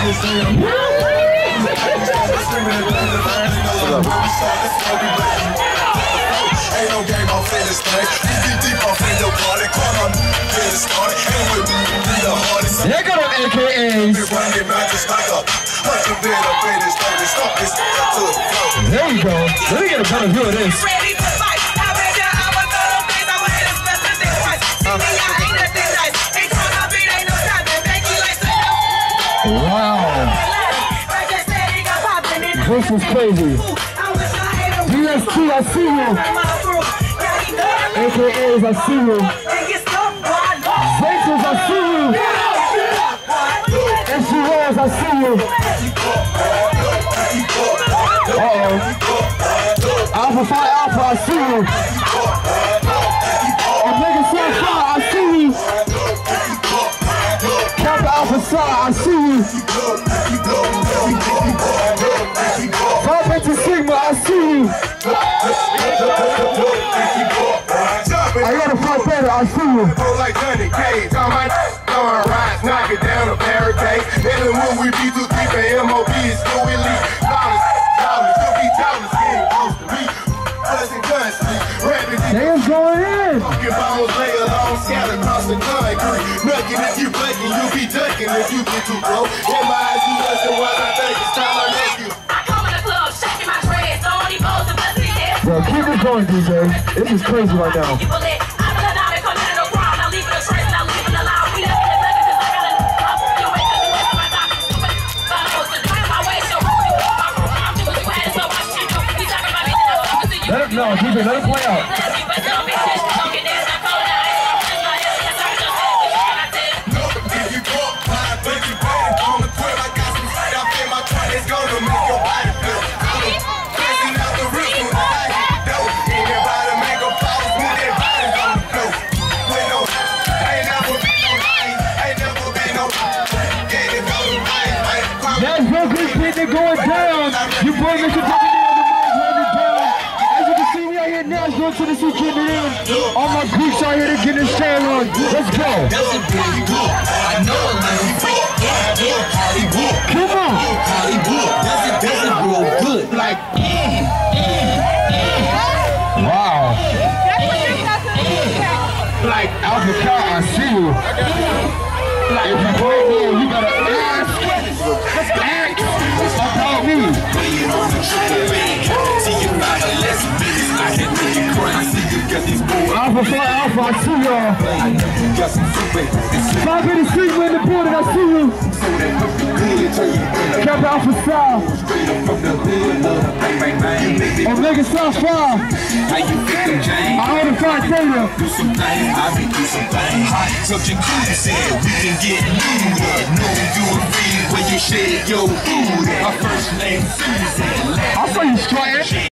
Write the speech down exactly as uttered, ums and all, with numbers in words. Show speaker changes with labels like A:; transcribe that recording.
A: Ain't no game off in this thing. You be deep off in your party. Come on, get it started. And with me, be the hardest.
B: Here go them A K As. There you go. Let me get a better view of this. Wow. This is crazy. D S T, I see you. A K As, I see you. Zaytons, I see you. S U Ls, I see you. Uh-oh. Alpha Phi Alpha, I see you. Omega Psi Phi, I see you. Kappa Alpha Psi, I see you. Phi Beta Sigma, I see you. I got a Phi Beta, I see you.
A: Like Johnny Cage, I might throwing rides, knock it down a barricade. Then when we be too deep in M O B, it's too elite. Dollars, dollars, you'll be dollars getting close to me. Buzzing constantly, rapping.
B: Damn, going in.
A: Fucking bombs lay along, scattered across the concrete. Nugging if you bucking, you'll be ducking if you get too close. In my eyes, you listen while I think it's time I make you.
C: I come in the club, shaking my dreads, don't even pose the best of his.
B: Bro, keep it going, D J. This is crazy right now. Let it, no, keep it, let it play out. Nashville Greek Picnic going down. You boy Mister W Nashville, Tennessee, getting it in. All my Greeks out here to get this shit on. Let's go. Come on. Wow. Like Alpha Phi, I see you. If you go there, you gotta ask. Ask about me. Alpha Phi Alpha, I see y'all. Phi Beta Sigma in the building, I see you. Kappa Alpha Psi. Omega Psi Phi. I hold a Phi Theta.
A: Subject to said we can get nude. Know you agree when you shake your food. My first name Susan.
B: I saw you strutting.